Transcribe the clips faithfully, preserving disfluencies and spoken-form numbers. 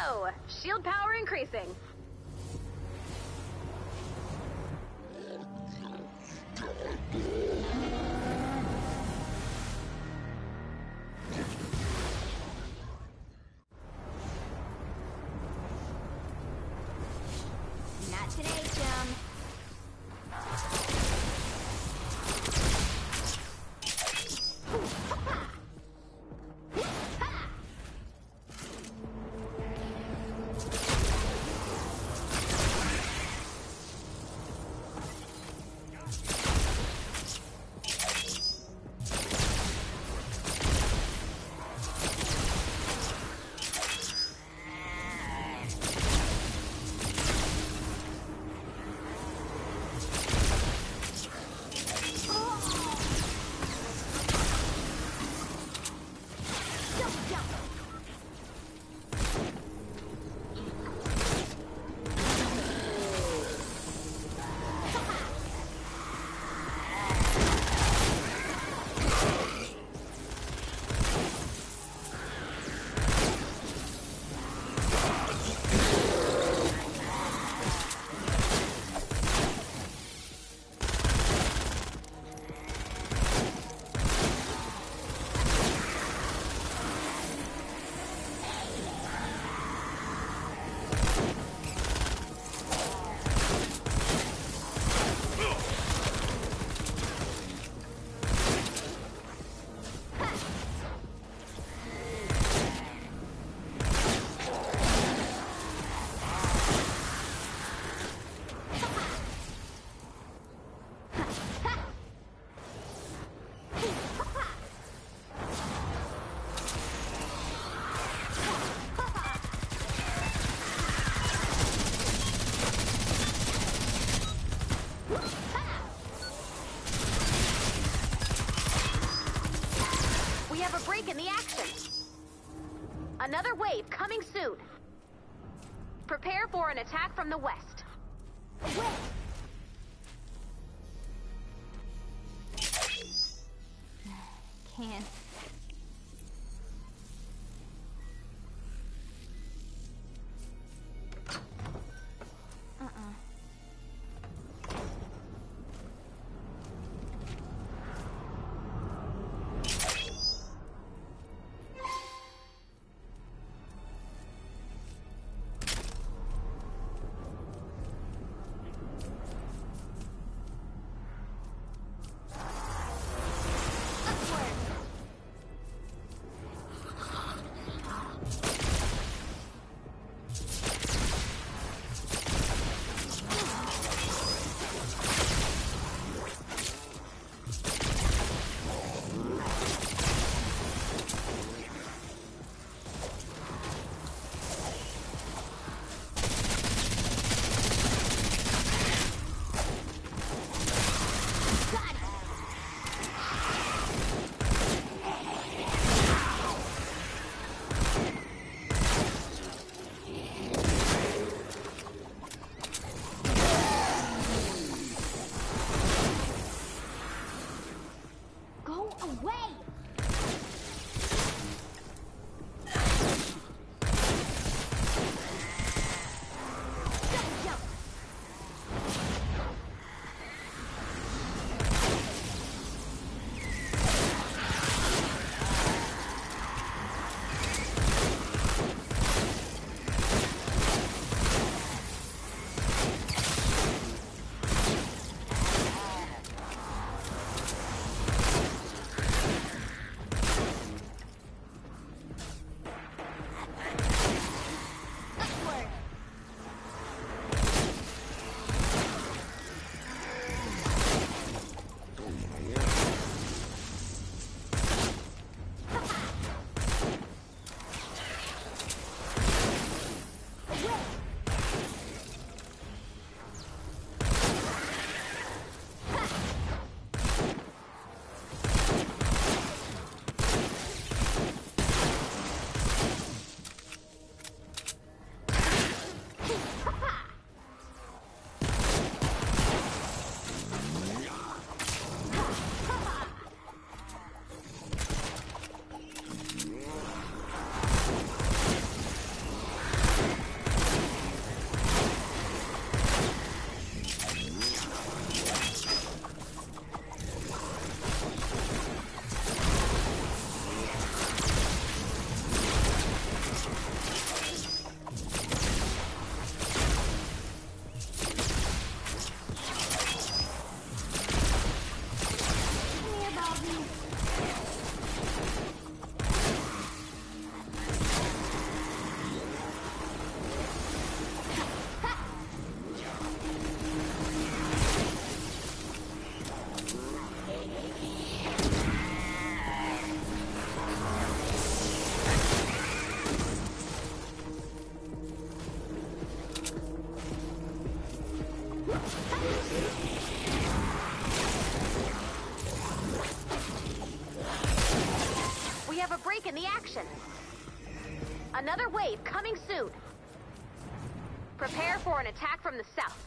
go! Shield power increasing. Not today, chum. In the action. Another wave coming soon. Prepare for an attack from the west. Away. Can't. Uh-uh. the action. Another wave coming soon. Prepare for an attack from the south.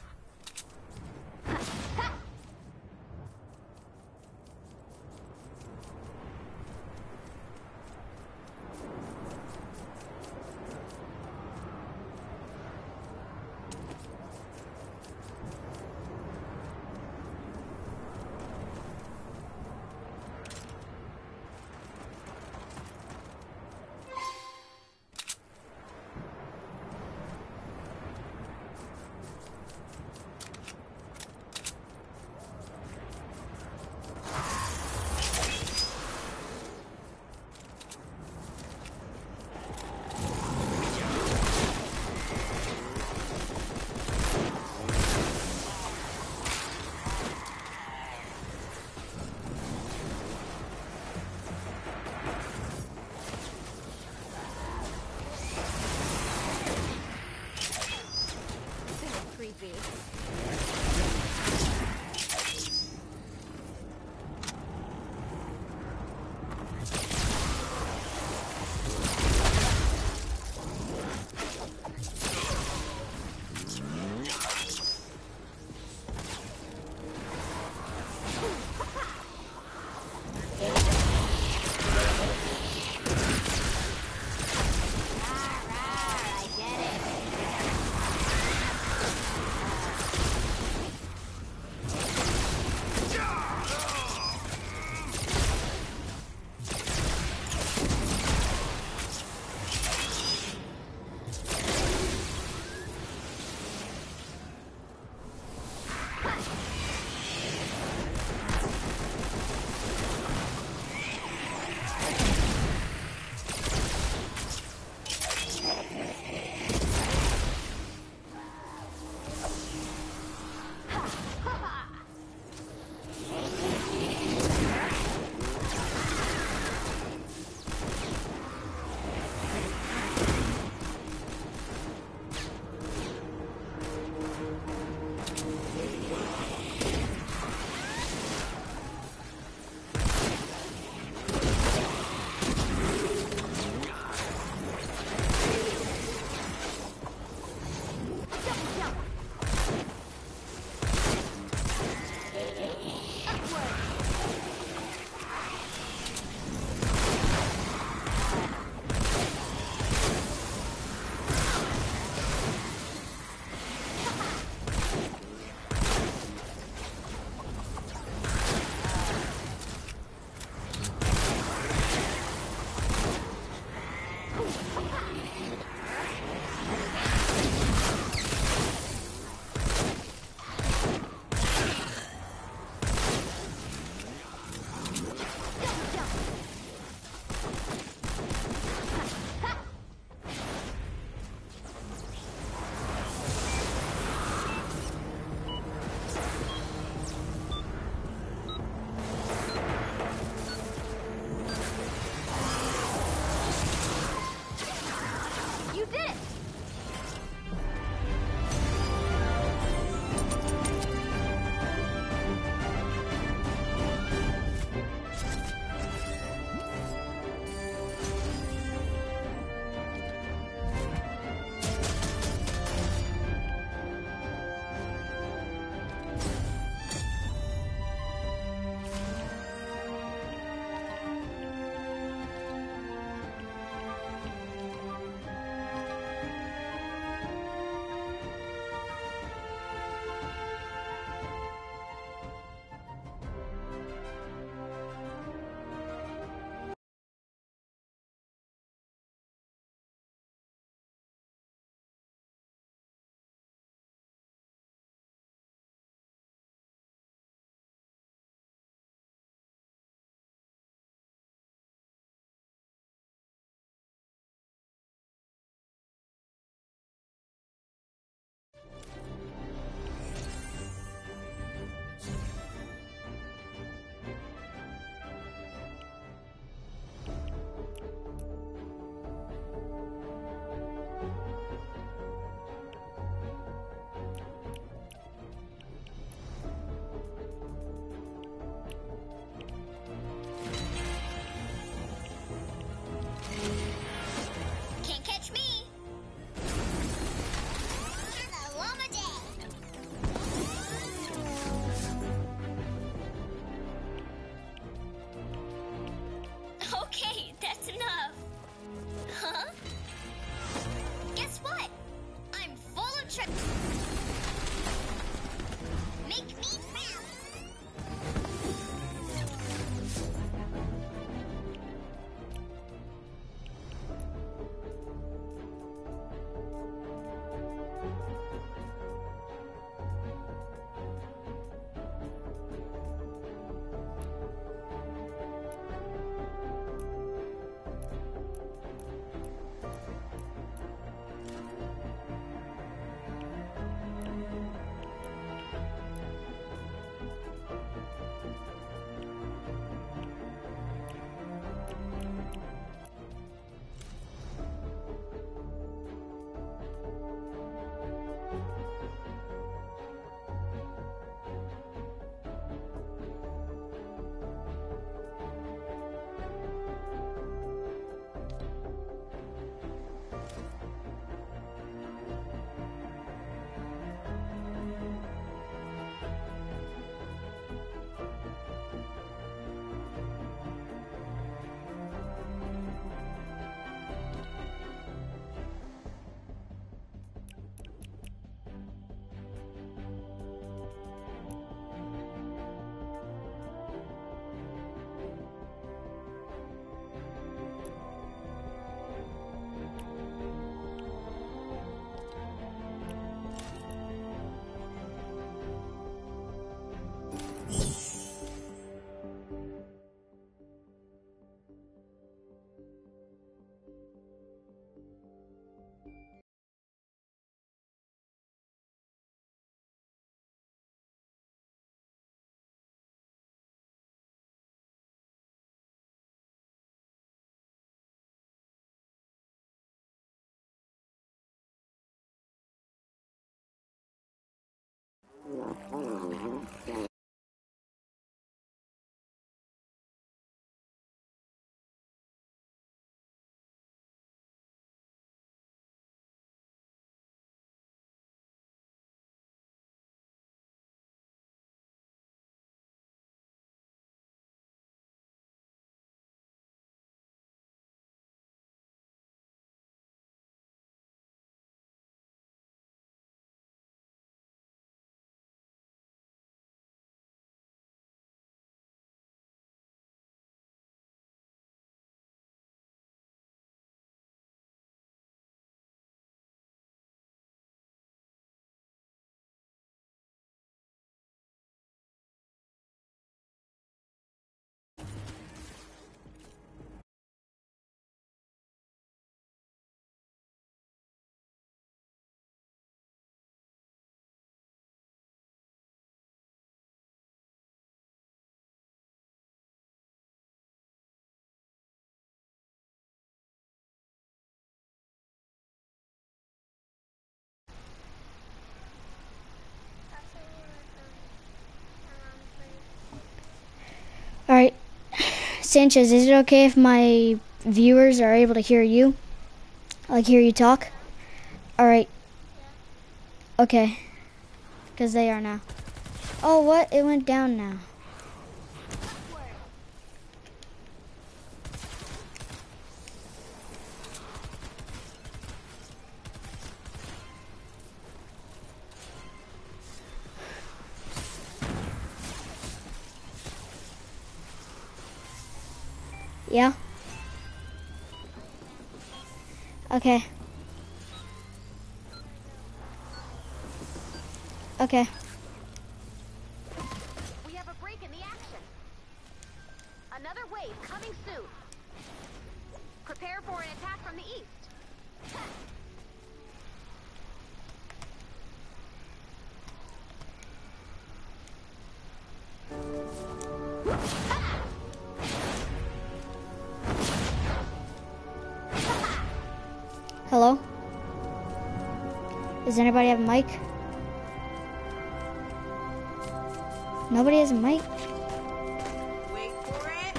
trip. Make me proud. All right, Sanchez, is it okay if my viewers are able to hear you? Like hear you talk? All right. Okay. Because they are now. Oh, what? It went down now. Yeah? Okay. Okay. We have a break in the action. Another wave coming soon. Prepare for an attack from the east. Hello? Does anybody have a mic? Nobody has a mic? Wait for it.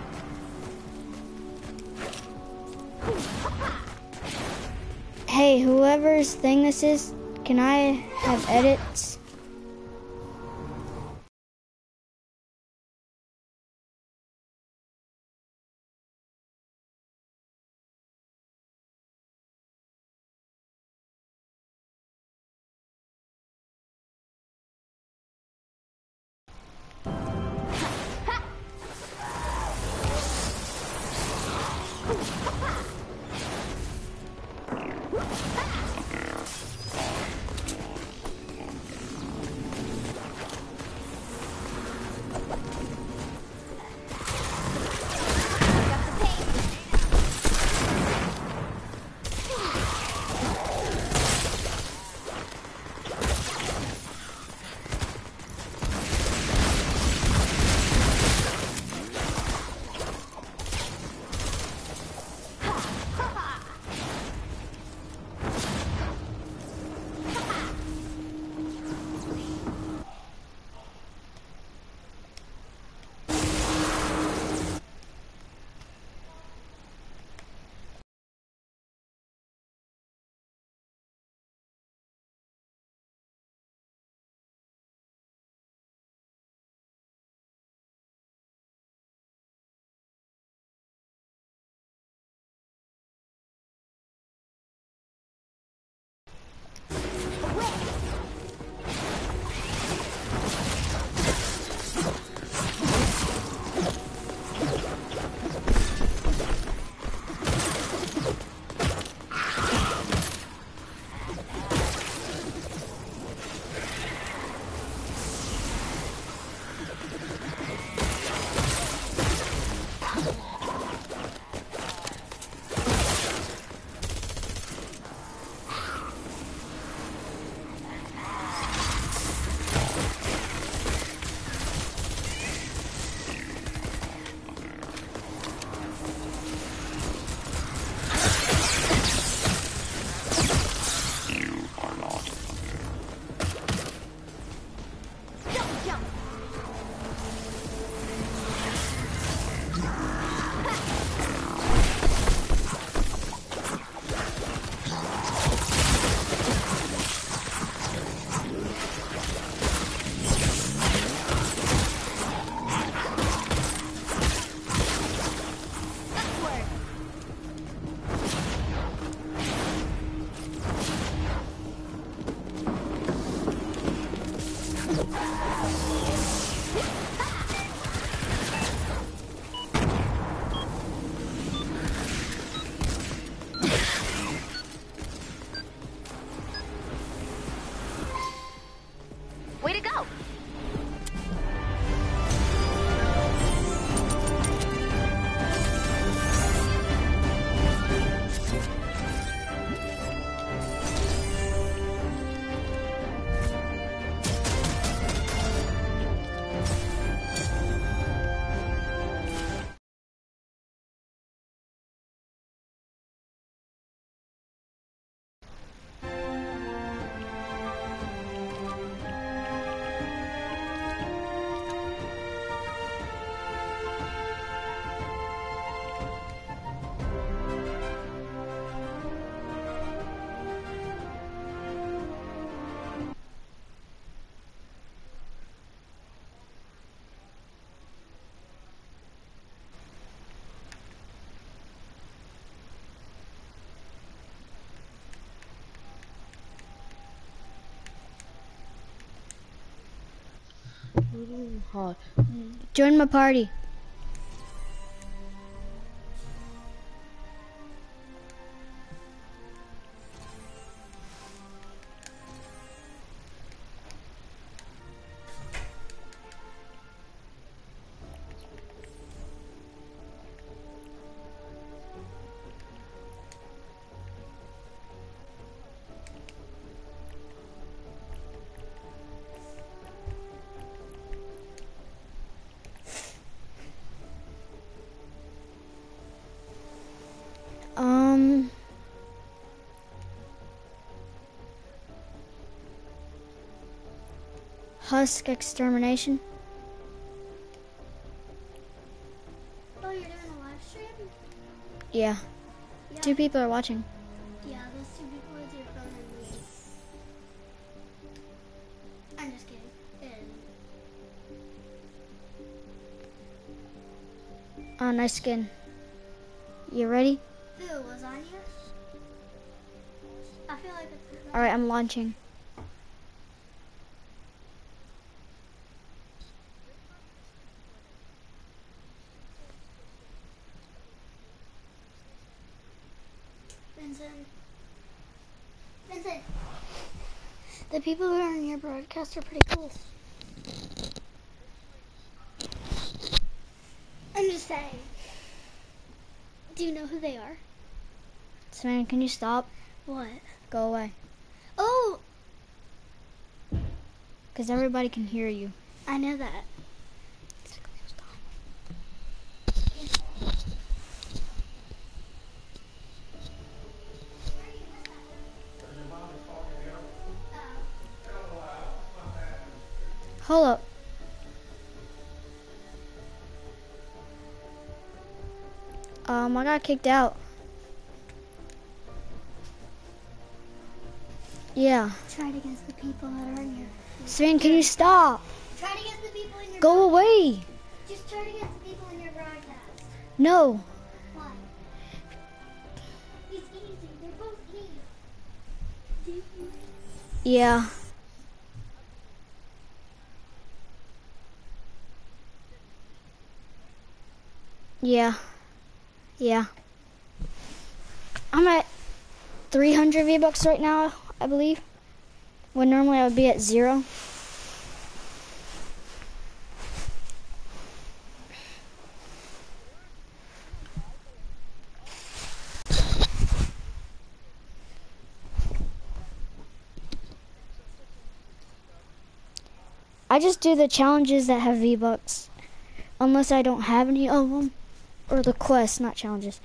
Hey, whoever's thing this is, can I have edits? Way to go! Hard. Join my party. Um, Husk extermination. Oh, you're doing a live stream? Yeah, Yeah. two people are watching. Yeah, those two people with your phone and me. I'm just kidding. And Oh, nice skin. You ready? who was on here? I feel like it's All right, I'm launching. Vincent. Vincent. The people who are on your broadcast are pretty cool. I'm just saying. Do you know who they are? Samantha, can you stop? What? Go away. Oh, Because everybody can hear you. I know that. Hold up. Um, I got kicked out. Yeah. Try it against the people that are in your. Sven, can you stop? Try it against the people in your. Go away. Just try it against the people in your broadcast. No. Why? It's easy. They're both easy. Yeah. Yeah. Yeah. I'm at three hundred V-Bucks right now. I believe. When normally I would be at zero. I just do the challenges that have V-Bucks. Unless I don't have any of them. Or the quests, not challenges.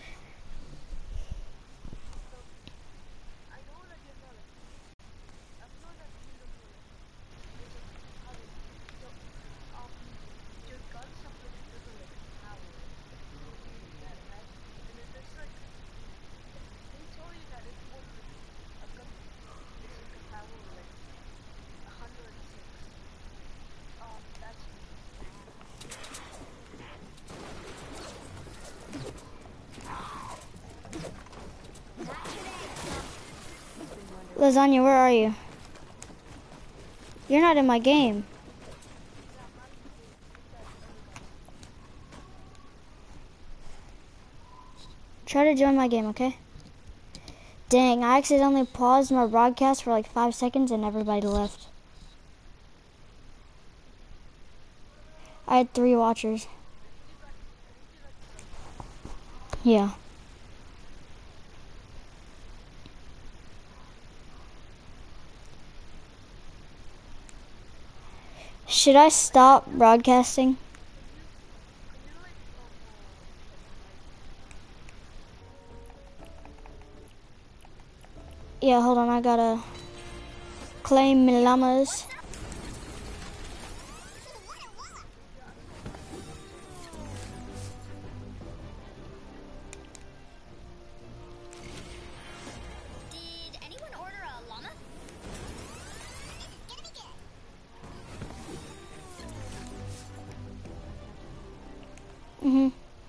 Lasagna, where are you? You're not in my game. Try to join my game, okay? Dang, I accidentally paused my broadcast for like five seconds and everybody left. I had three watchers. Yeah. Should I stop broadcasting? Yeah, hold on, I gotta claim my llamas. Did anyone order a llama? Mm-hmm.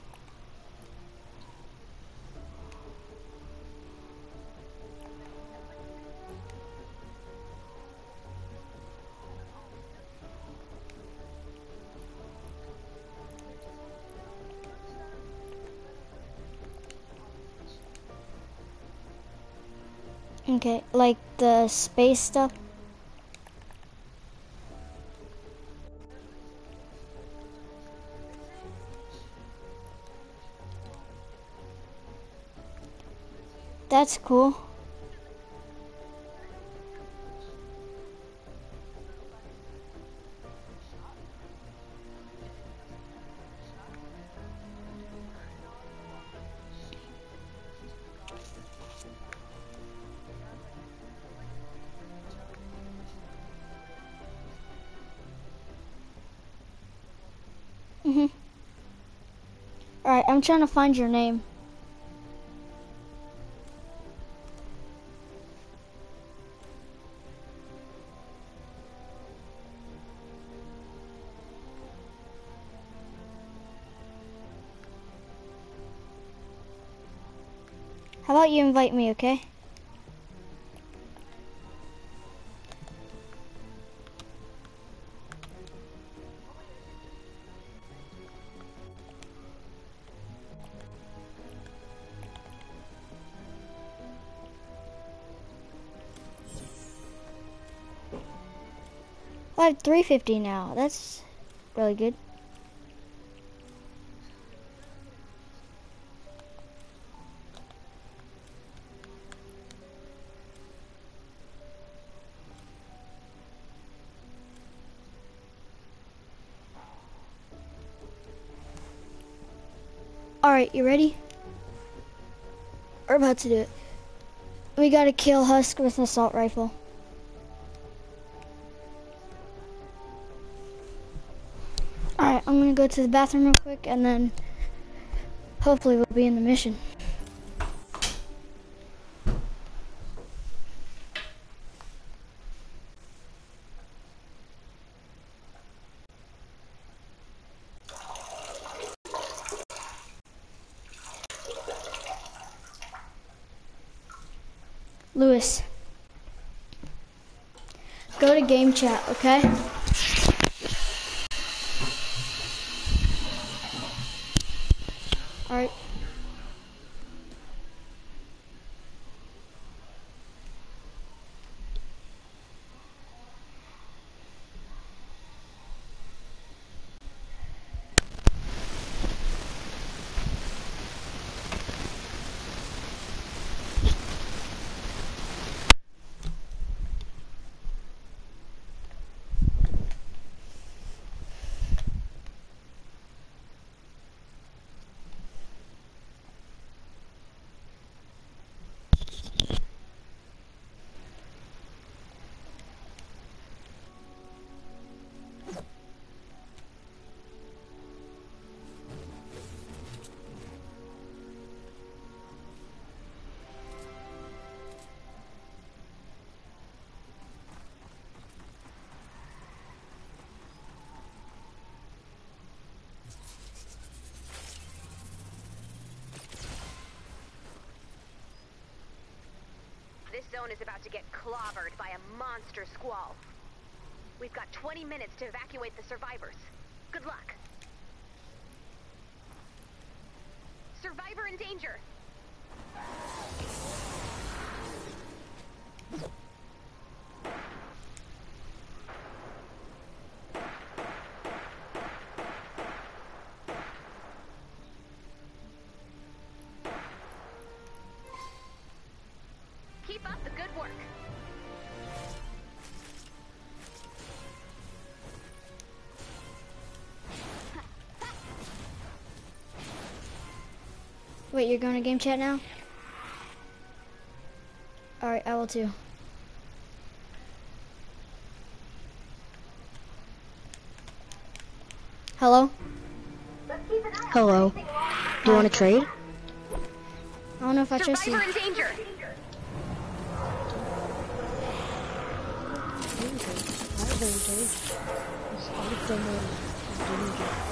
Okay, like the space stuff. That's cool. Mm-hmm. Alright, I'm trying to find your name. How about you invite me, okay? I have three fifty now. That's really good. Alright, you ready? We're about to do it. We gotta kill Husk with an assault rifle. Alright, I'm gonna go to the bathroom real quick and then hopefully we'll be in the mission. Lewis, go to game chat, okay? Alright. zone is about to get clobbered by a monster squall. We've got twenty minutes to evacuate the survivors. Good luck. Survivor in danger. Keep up the good work. Wait, you're going to game chat now? Alright, I will too. Hello? Hello. Do you want to trade? I don't know if I trust you. Survivor in danger. I don't trade. It's all the more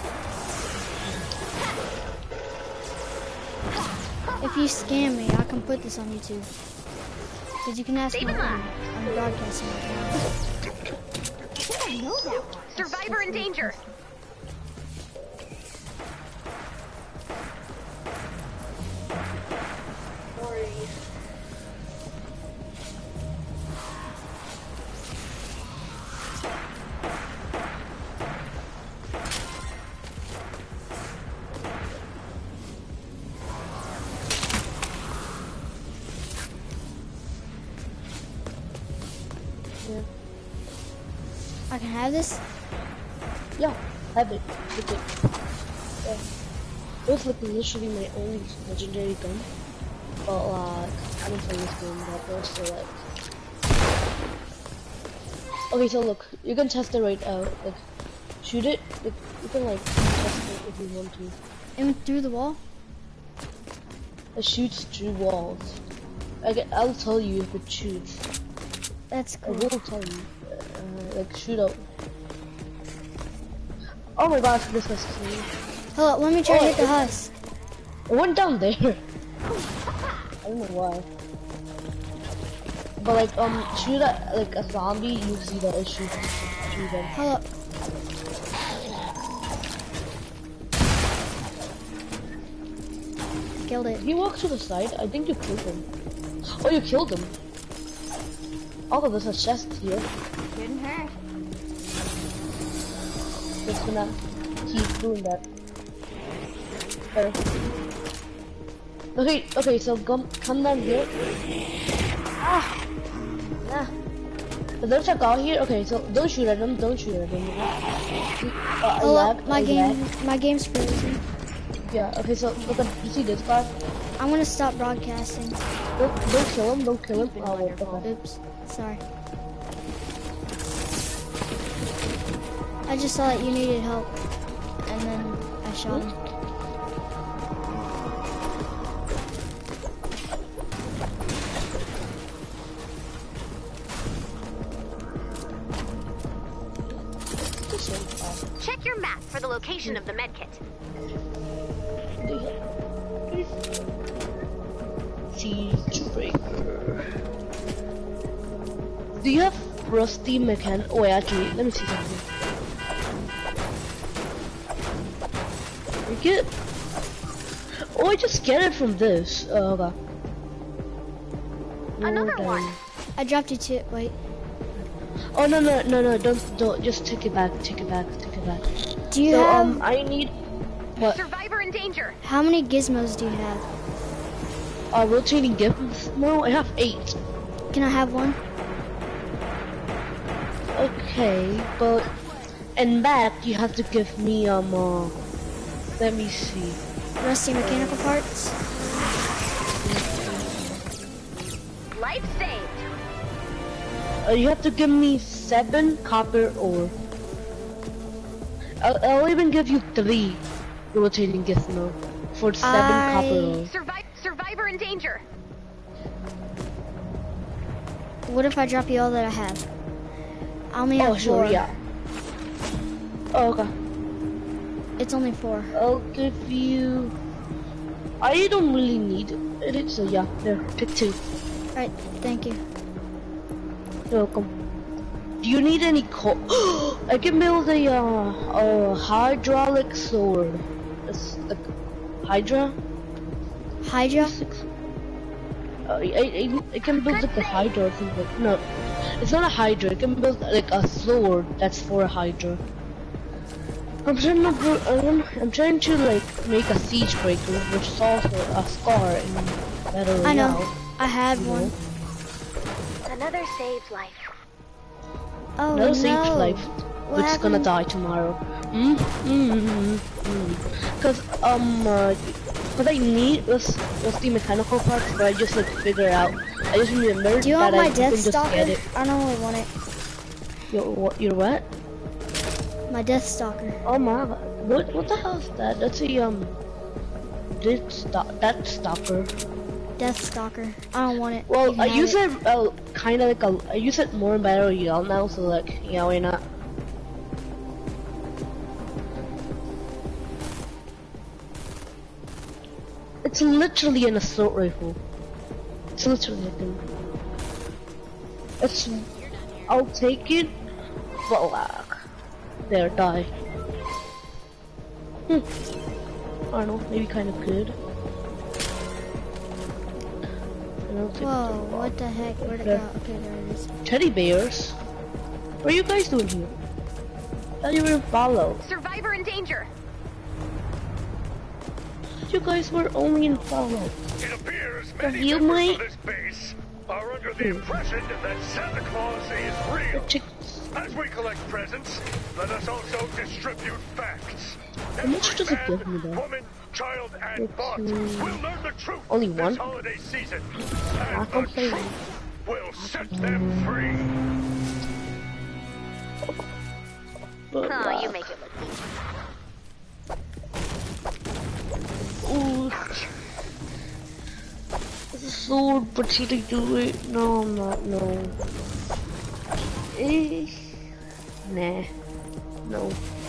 If you scam me, I can put this on YouTube. Because you can ask Save me it when live. I'm broadcasting right now. I know that one. Survivor in danger. I can have this? Yeah, have it. With it. Yeah. It was like literally my only legendary gun. But like, I didn't play this game that well, so like. Okay, so look, you can test it right out. Like, shoot it. Like, you can like test it if you want to. It went through the wall? It shoots through walls. I get, I'll tell you if it shoots. That's I cool. will tell you. Uh, like shoot out. Oh my gosh, this was crazy. Hold up, let me try Oh, to hit the it- husk. It went down there. I don't know why. But like um shoot at like a zombie, you see that it shoots through them. Hold up. Killed it. He walks to the side. I think you killed him. Oh, you killed him. Although there's a chest here. Didn't hurt. Just gonna keep doing that. Okay. Okay, okay, so come come down here. Ah! Ah! So there's a guy here. Okay, so don't shoot at them, don't shoot at them. Uh, I Hold lagged, up, my I game, lagged. my game's frozen. Yeah, okay, so look at, you see this guy? I'm gonna stop broadcasting. Don't, don't kill him, don't kill him. Oh, wait, okay. Oops, sorry. I just saw that you needed help, and then I shot him. Check your map for the location of the medkit. Siege breaker. Do you have rusty mechan? Oh, wait, actually, let me see something. You get? Oh, I just get it from this. Oh, okay. Another No, one. then- I dropped you to, wait. Oh no no no no! Don't don't just take it back. Take it back. Take it back. Do you So have, um, I need what? Survivor in danger. how many gizmos do you have? Uh, rotating gifts? No, I have eight. Can I have one? Okay, but and that you have to give me um. Uh, let me see. Rusty mechanical parts? Life saved. Uh, you have to give me seven copper ore. I'll, I'll even give you three rotating gizmo for seven I- copper ore. Survive. Survivor in danger. What if I drop you all that I have? I only have Oh sure, four. yeah. Oh, okay. It's only four. I'll give you. I don't really need it, so yeah. There, pick two. Alright, thank you. You're welcome. Do you need any coal? I can build a uh, a hydraulic sword. It's like Hydra. Hydra? Uh, I, I I can build like a Hydra. I think. Like, no, it's not a Hydra. I can build like a sword that's for a Hydra. I'm trying to bro- I'm, I'm trying to like make a siege breaker, which is also a scar in Battle Royale. I know. I had You one. know? Another saved life. Oh Another no. safe life, What which is gonna happened? die tomorrow. Mm, mm, mm, mm. Cause um, uh, what I need was was the mechanical parts, but I just like figure out. I just remembered Do you that want I my you Death can just Stalker? get it. I don't really want it. Your what? Your what? My Death Stalker. Oh my! What what the hell is that? That's a um. Death sto that stalker. Death Stalker. I don't want it. Well, You can I have use it. it uh, kind of like a. I use it more in Battle Royale now, so like, yeah, why not? It's literally an assault rifle. It's literally like an. It's. I'll take it, but like, there, die. Hmm. I don't know, maybe kind of good. I don't think Whoa, so. what the heck? Where'd it go? There. Okay, there it is. Teddy bears? What are you guys doing here? I didn't even follow. Survivor in danger. You guys were only in follow. It appears Have many you, members mate? of this base are under the Hmm. impression that Santa Claus is real. Chicks. As we collect presents, let us also distribute facts. How much does it Every give me, man, though? woman, child, and Let's bot see. will learn the truth Only this one? holiday season. I And can the play truth will set them free. But, Oh, you uh, make it look easy. ooh. It's a sword, but should I do it? No, I'm not. No. Eh. Nah. No.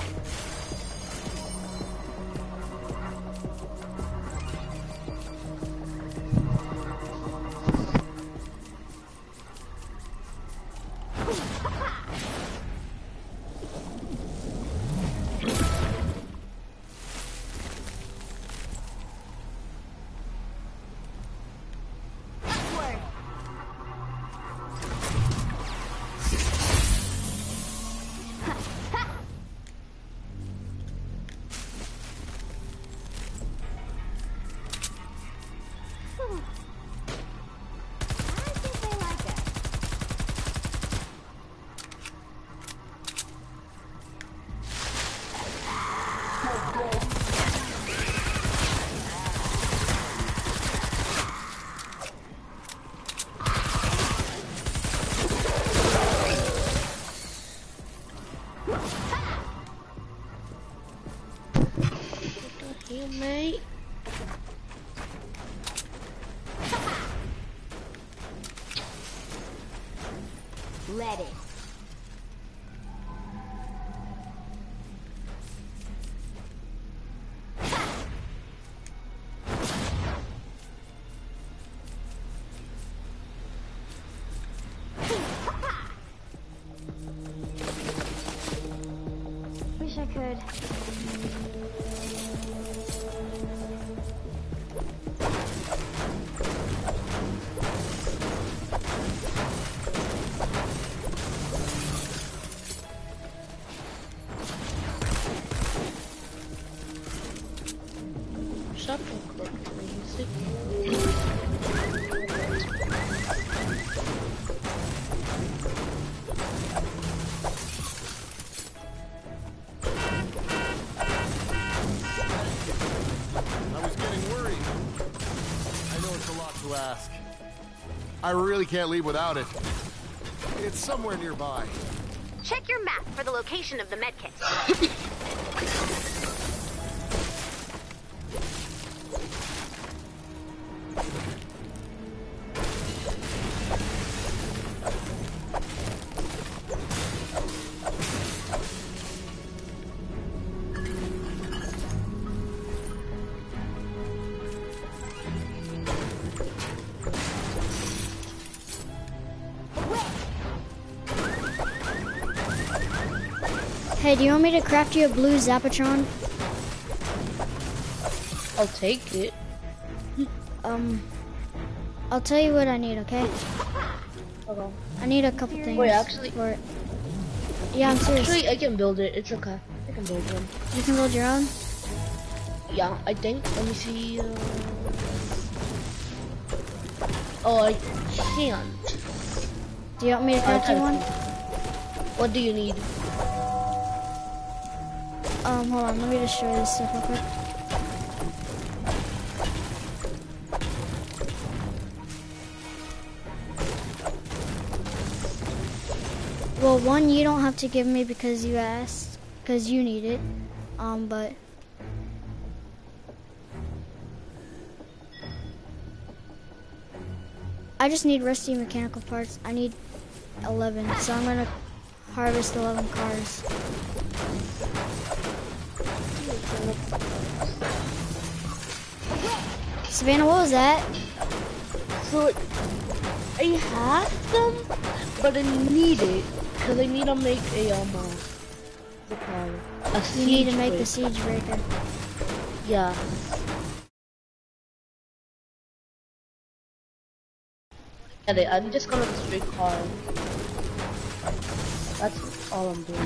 Here, mate. Let it. Wish I could. Shut up, music. I was getting worried. I know it's a lot to ask. I really can't leave without it. It's somewhere nearby. Check your map for the location of the medkit. Hey, do you want me to craft you a blue Zapatron? I'll take it. Um, I'll tell you what I need, okay? Okay. I need a couple things. Wait, actually- for it. Yeah, I'm serious. Actually, I can build it. It's okay. I can build one. You can build your own? Yeah, I think. Let me see. Uh... Oh, I can't. Do you want me to craft you one? What do you need? Um, hold on, let me just show you this stuff real quick. Well, one you don't have to give me because you asked, because you need it. Um, but I just need rusty mechanical parts. I need eleven, so I'm gonna harvest eleven cars. Savannah, what was that? So, I have them, but I need it because I need to make a um, uh, what's it called? A You siege need to make break. the siege breaker. Yeah. Get it. I'm just gonna destroy cars. That's all I'm doing.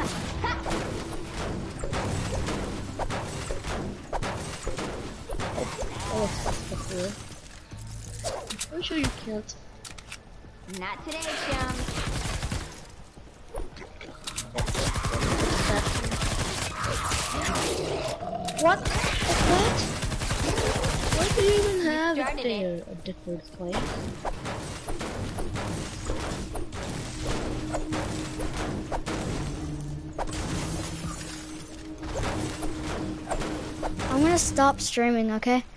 Oh, oh, that's the I'm sure you can't. Not today, chum. What? What? Why do you even have it started there? A different place? I'm gonna stop streaming, okay?